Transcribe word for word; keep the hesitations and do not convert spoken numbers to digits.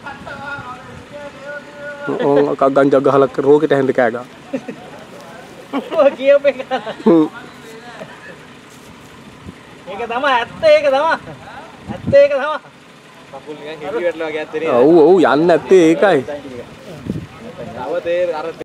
ඕන් එකක් ගංජා ගහලා රෝගෙට හැඳ කෑ ගා. ඔය කියපේ කරා. ඒක තමයි ඇත්ත ඒක තමයි. ඇත්ත ඒක තමයි. කකුල් නිකන් හෙලි වැටලා වගේ ඇත්තේ නේද? ඔව් ඔව් යන්නේ නැත්තේ ඒකයි. නව තේ අර